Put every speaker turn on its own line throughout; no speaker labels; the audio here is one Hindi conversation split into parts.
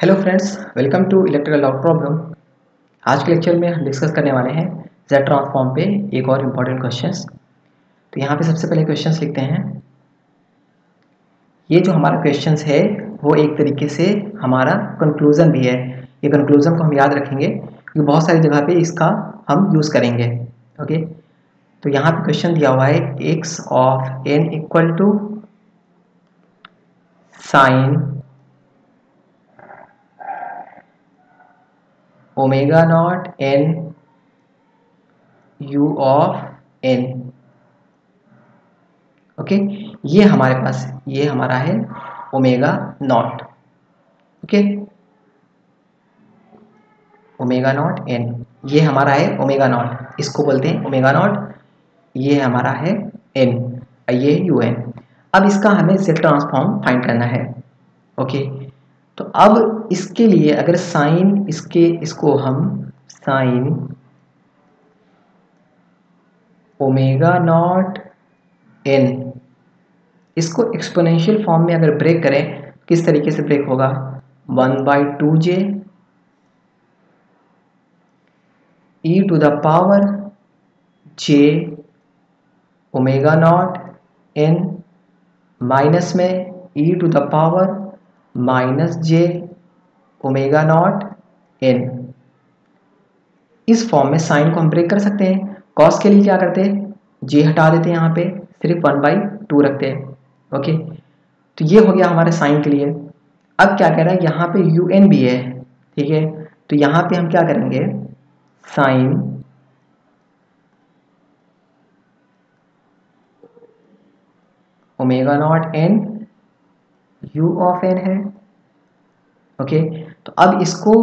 Hello friends, welcome to electrical doubt problem. आज के लेक्चर में हम डिस्कस करने वाले हैं जेड ट्रांसफॉर्म पे एक और इम्पॉर्टेंट क्वेश्चंस। तो यहाँ पे सबसे पहले क्वेश्चंस लिखते हैं। ये जो हमारा क्वेश्चंस है वो एक तरीके से हमारा कंक्लूजन भी है। ये कंक्लूजन को हम याद रखेंगे क्योंकि बहुत सारी जगह पे इसका हम यूज़ करेंगे। ओके, तो यहाँ पे क्वेश्चन दिया हुआ है x of n equal to sine omega naught n u of n। Okay, ये हमारे पास ये हमारा है omega naught. Okay, omega naught n ये हमारा है ओमेगा नॉट, इसको बोलते हैं ओमेगा नॉट। ये हमारा है n, ये है un। अब इसका हमें z ट्रांसफॉर्म फाइंड करना है। ओके, तो अब इसके लिए अगर साइन इसको हम साइन ओमेगा नॉट n इसको एक्सपोनेंशियल फॉर्म में अगर ब्रेक करें, किस तरीके से ब्रेक होगा? 1/2j e to the power j omega naught n minus में e to the power minus j omega naught n। इस फॉर्म में साइन को हम ब्रेक कर सकते हैं। कॉस के लिए क्या करते हैं? j हटा देते हैं, यहाँ पे सिर्फ 1/2 रखते हैं। ओके, तो ये हो गया हमारे साइन के लिए। अब क्या कह रहा है, यहाँ पे un भी है, ठीक है। तो यहाँ पे हम क्या करेंगे, sine omega naught n u of n है। ओके, तो अब इसको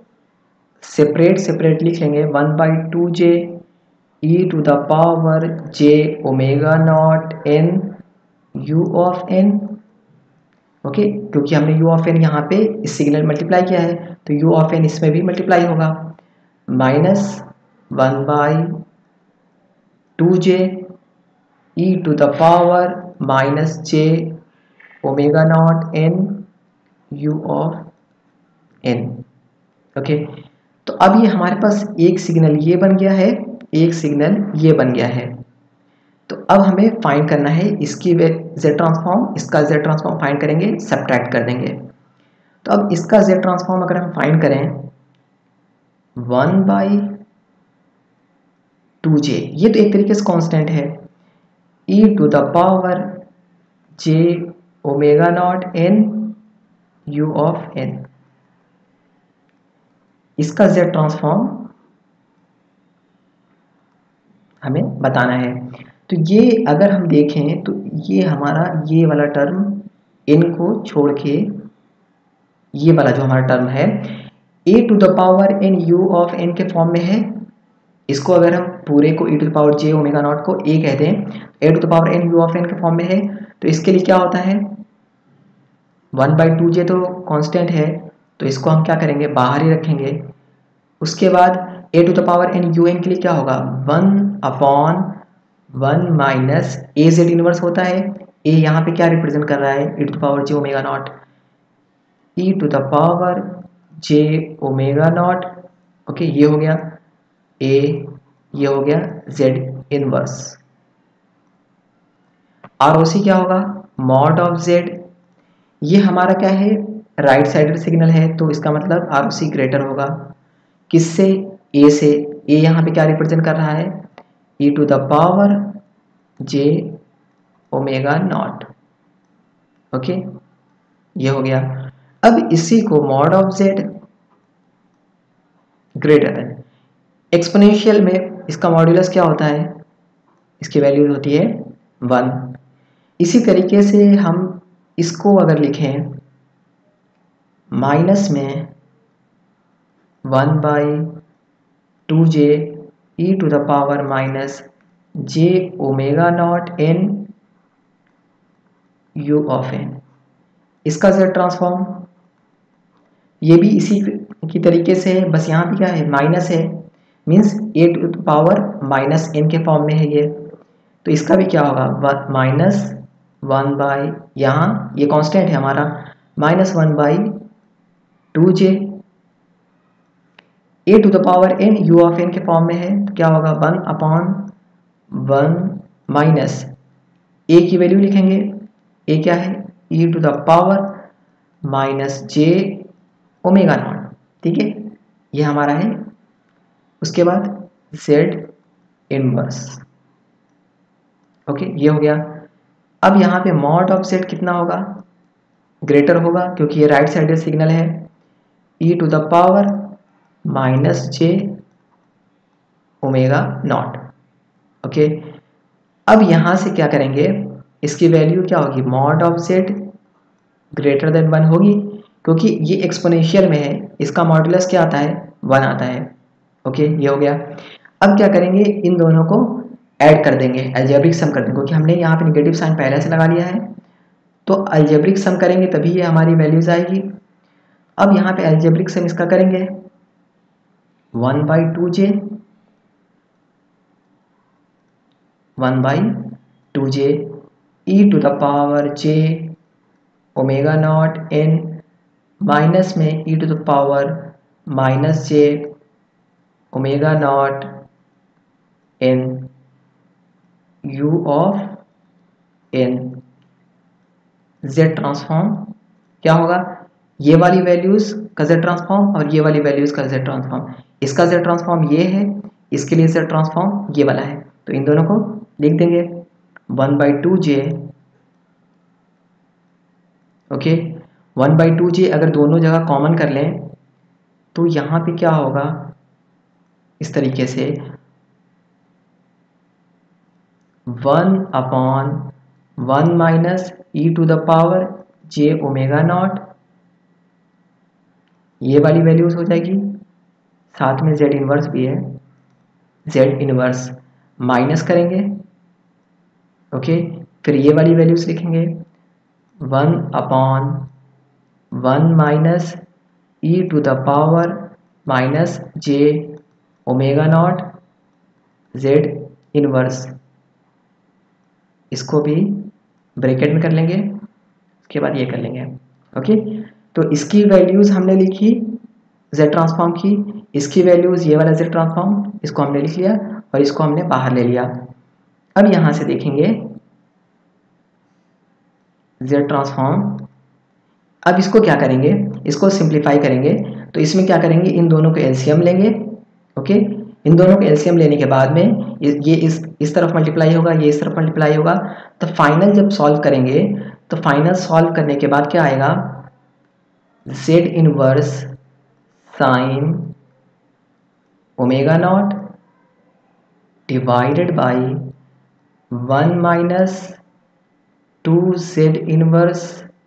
सेपरेट लिख लेंगे। 1/2j e to the power j omega naught n u of n। Okay, क्योंकि हमने u ऑफ n यहाँ पे इस सिग्नल मल्टीप्लाई किया है, तो u ऑफ n इसमें भी मल्टीप्लाई होगा। Minus 1/2j e to the power minus j omega naught n u of n। Okay, तो अब ये हमारे पास एक सिग्नल ये बन गया है, एक सिग्नल ये बन गया है। तो अब हमें फाइंड करना है इसकी z ट्रांसफॉर्म, इसका z ट्रांसफॉर्म फाइंड करेंगे, सब्ट्रैक्ट कर देंगे। तो अब इसका z ट्रांसफॉर्म अगर हम फाइंड करें 1/2j, ये तो एक तरीके से कांस्टेंट है, e to the power j omega naught n u of n। इसका z ट्रांसफॉर्म हमें बताना है। तो ये अगर हम देखें तो ये हमारा ये वाला टर्म n को छोड़ के ये वाला जो हमारा टर्म है a to the power n u of n के फॉर्म में है। इसको अगर हम पूरे को e to the power j omega naught को a कहते हैं, a to the power n u of n के फॉर्म में है। तो इसके लिए क्या होता है, 1/2j तो कांस्टेंट है, तो इसको हम क्या करेंगे, बाहर ही रखेंगे। उसके बाद a to the power n u n के लिए क्या होगा, 1/1 माइनस a z इनवर्स होता है। a यहाँ पे क्या रिप्रेजेंट कर रहा है, e to the power j omega naught, e to the power j omega naught. Okay, ये हो गया a, ये हो गया z इनवर्स। ROC क्या होगा, मॉड ऑफ z। ये हमारा क्या है, राइट साइडेड सिग्नल है, तो इसका मतलब ROC ग्रेटर होगा किससे, a से। a यहाँ पे क्या रिप्रेजेंट कर रहा है, e to the power j omega naught. Okay, ये हो गया। अब इसी को mod of z greater than, exponential में इसका मॉड्यूलस क्या होता है, इसकी वैल्यू होती है 1। इसी तरीके से हम इसको अगर लिखें माइनस में 1/2j e to the power minus j omega naught n u of n। इसका z ट्रांसफॉर्म ये भी इसी की तरीके से है, बस यहाँ पे क्या है, माइनस है, means a to the power minus n के फॉर्म में है ये। तो इसका भी क्या होगा, माइनस 1 बाई, यहाँ ये कांस्टेंट है हमारा, -1/2 2j, a to the power n u of n के फॉर्म में है तो क्या होगा 1/1 माइनस a की वैल्यू लिखेंगे, a क्या है e to the power minus j omega naught, ठीक है, ये हमारा है। उसके बाद z इनवर्स, ओके, ये हो गया। अब यहाँ पे मॉड ऑफ z कितना होगा, ग्रेटर होगा क्योंकि ये राइट साइडेड सिग्नल है, e to the power minus j omega naught, okay. अब यहाँ से क्या करेंगे, इसकी वैल्यू क्या होगी, mod of z greater than 1 होगी क्योंकि ये एक्सपोनेंशियल में है, इसका मॉडुलस क्या आता है 1 आता है, ओके, ये हो गया। अब क्या करेंगे, इन दोनों को ऐड कर देंगे, अलजेब्रिक सम कर देंगे क्योंकि हमने यहाँ पे नेगेटिव साइन पहले से लगा लिया है, तो अलजेब्रिक सम करेंगे तभी ये हमारी वैल्यूज आएगी। अब यहाँ पे अलजेब्रिक सम इसका करेंगे 1/2j 1/2j e to the power j omega naught n minus में e to the power minus j omega naught n u of n z transform क्या होगा, ये वाली वैल्यूज का z ट्रांसफॉर्म और ये वाली वैल्यूज का z ट्रांसफॉर्म, इसका z ट्रांसफॉर्म ये है, इसके लिए z ट्रांसफॉर्म ये वाला है, तो इन दोनों को लिख देंगे 1/2j, ओके। 1/2j अगर दोनों जगह कॉमन कर लें तो यहाँ पे क्या होगा, इस तरीके से 1/1 minus e to the power j omega naught, ये वाली वैल्यूज हो जाएगी, साथ में z इनवर्स भी है, z इनवर्स माइनस करेंगे, ओके, फिर ये वाली वैल्यूज लिखेंगे 1/1 minus e to the power minus j omega naught z inverse, इसको भी ब्रैकेट में कर लेंगे, उसके बाद ये कर लेंगे, ओके। तो इसकी वैल्यूज हमने लिखी z ट्रांसफॉर्म की, इसकी वैल्यूज ये वाला z ट्रांसफॉर्म इसको हमने लिख लिया और इसको हमने बाहर ले लिया। अब यहाँ से देखेंगे z ट्रांसफॉर्म, अब इसको क्या करेंगे, इसको सिंप्लीफाई करेंगे, तो इसमें क्या करेंगे, इन दोनों को एलसीएम लेंगे, ओके। इन दोनों को एलसीएम लेने के बाद में ये इस तरफ मल्टीप्लाई होगा, ये इस तरफ मल्टीप्लाई होगा, तो फाइनल जब सॉल्व करेंगे तो फाइनल सॉल्व करने के बाद क्या आएगा, z inverse sine omega naught divided by 1 minus 2z inverse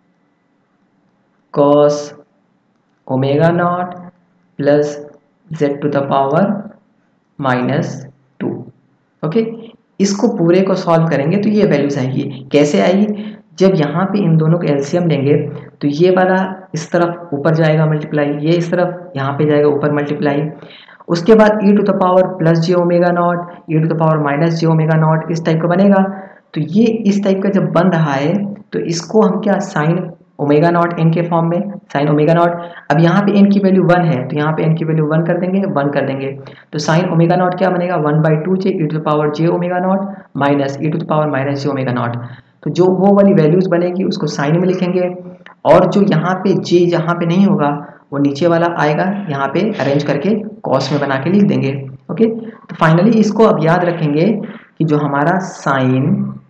cos omega naught plus z to the power -2, okay. इसको पूरे को सॉल्व करेंगे तो ये वैल्यूज आएगी, कैसे आएगी, जब यहाँ पे इन दोनों को एलसीएम लेंगे तो ये वाला इस तरफ ऊपर जाएगा मल्टीप्लाई, ये इस तरफ यहाँ पे जाएगा ऊपर मल्टीप्लाई, उसके बाद e to the power plus j omega naught e to the power minus j omega naught, इस टाइप का बनेगा। तो ये इस टाइप का जब बन रहा है तो इसको हम क्या साइन ओमेगा नॉट n के फॉर्म में, साइन ओमेगा नॉट, अब यहाँ पे n की वैल्यू 1 है तो यहाँ पे n की वैल्यू 1 कर देंगे, 1 कर देंगे, तो साइन ओमेगा नॉट क्या बनेगा 1/2j e to the power j omega naught minus e to the power minus j omega naught. तो जो वो वाली वैल्यूज बनेगी उसको साइन में लिखेंगे, और जो यहाँ पे j जहाँ पे नहीं होगा वो नीचे वाला आएगा, यहाँ पे अरेंज करके कॉस में बना के लिख देंगे, ओके। तो फाइनली इसको अब याद रखेंगे कि जो हमारा sine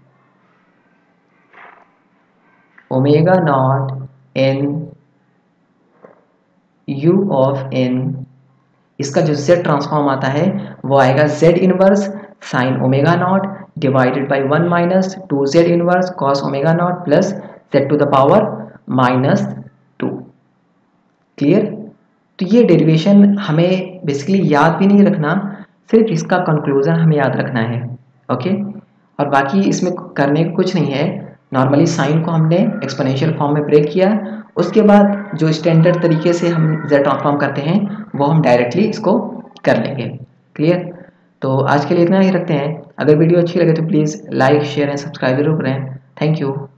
omega naught n u of n, इसका जो z ट्रांसफॉर्म आता है वो आएगा z inverse sine omega naught divided by 1 minus 2z inverse cos omega naught plus z to the power -2, clear. तो ये डेरिवेशन हमें बेसिकली याद भी नहीं रखना, सिर्फ इसका कंक्लूजन हमें याद रखना है, ओके। और बाकी इसमें करने को कुछ नहीं है, नॉर्मली साइन को हमने एक्सपोनेंशियल फॉर्म में ब्रेक किया, उसके बाद जो स्टैंडर्ड तरीके से हम z ट्रांसफॉर्म करते हैं वो हम डायरेक्टली इसको कर लेंगे, क्लियर। तो आज के लिए इतना ही रखते हैं, अगर वीडियो अच्छी लगे तो please like share and subscribe जरूर करें, थैंक यू।